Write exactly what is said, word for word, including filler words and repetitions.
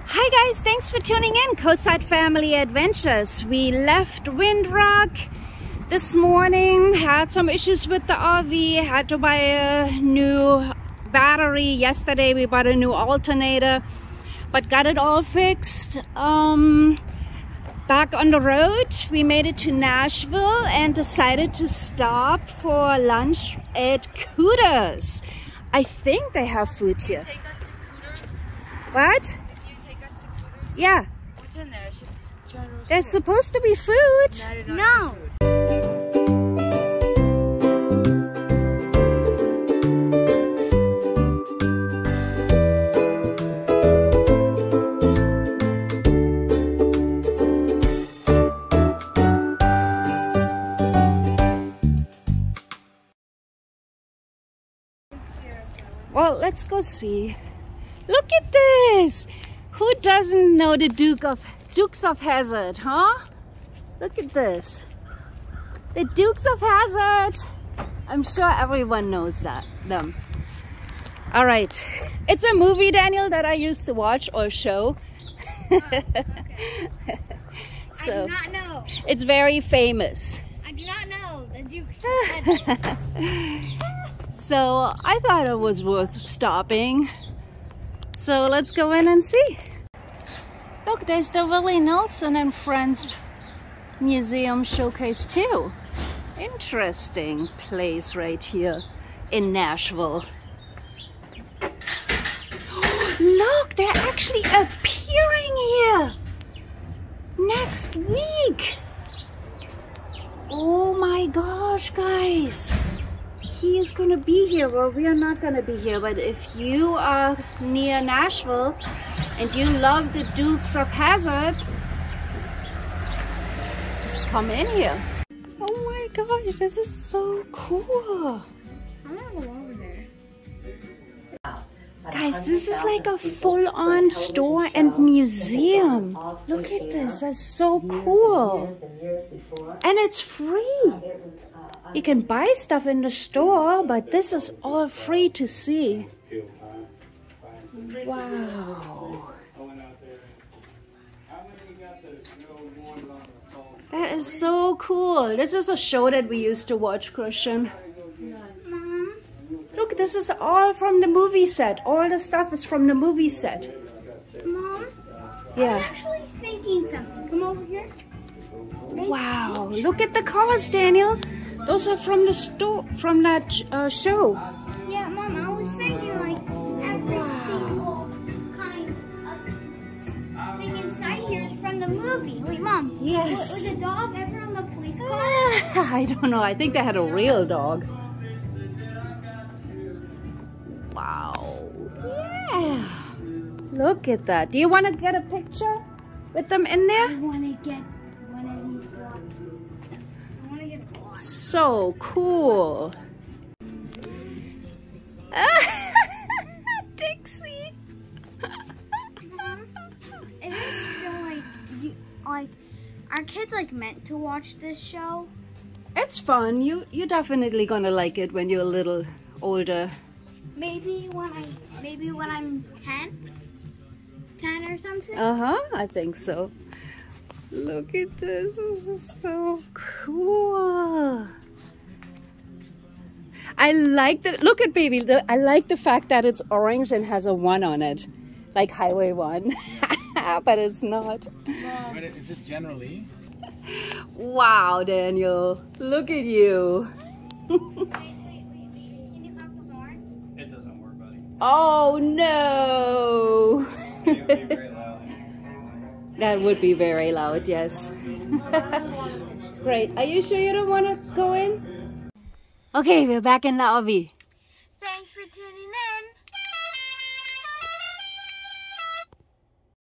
Hi guys, thanks for tuning in. Coastside Family Adventures. We left Windrock this morning, had some issues with the R V, had to buy a new battery. Yesterday we bought a new alternator, but got it all fixed. Um, back on the road, we made it to Nashville and decided to stop for lunch at Cooters. I think they have food here. Take us to Cooters? What? If you take us to Cooters? Yeah. What's in there? It's just general There's food. supposed to be food. No. no. Well, let's go see. Look at this! Who doesn't know the Duke of Dukes of Hazzard, huh? Look at this. The Dukes of Hazzard. I'm sure everyone knows that them. All right. It's a movie, Daniel, that I used to watch or show. Oh, okay. So, I do not know. It's very famous. I do not know the Dukes of Hazzard. So I thought it was worth stopping. So let's go in and see. Look, there's the Willie Nelson and Friends Museum Showcase too. Interesting place right here in Nashville. Look, they're actually appearing here next week. Oh my gosh, guys. He is going to be here. Well, we are not going to be here, but if you are near Nashville and you love the Dukes of Hazzard, just come in here. Oh my gosh, this is so cool. I want to go over there. Guys, this is like a full-on store and museum. Look at this, that's so cool. And it's free. You can buy stuff in the store, but this is all free to see. Wow. That is so cool. This is a show that we used to watch, Christian. Mom? Look, this is all from the movie set. All the stuff is from the movie set. Mom? Yeah. I'm actually thinking something. Come over here. Wow. Look at the cars, Daniel. Those are from the store, from that uh, show. Yeah, Mom, I was thinking like every single kind of thing inside here is from the movie. Wait, Mom. Yes. Was a dog ever on the police car? I don't know. I think they had a real dog. Wow. Yeah. Look at that. Do you want to get a picture with them in there? I want to get one of these blocks. I want to get a block. So cool. Dixie. Mom, is this show like, do, like, are kids like meant to watch this show? It's fun. You you're definitely gonna like it when you're a little older. Maybe when I, maybe when I'm ten, ten or something. Uh huh. I think so. Look at this. This is so cool. I like the look at baby. The, I like the fact that it's orange and has a one on it, like Highway One, but it's not. But is it generally? Wow, Daniel, look at you. Wait, wait, wait, wait. Can you honk the horn? It doesn't work, buddy. Oh no. It would be very loud. That would be very loud, yes. Great. Are you sure you don't want to go in? Okay, we're back in the R V.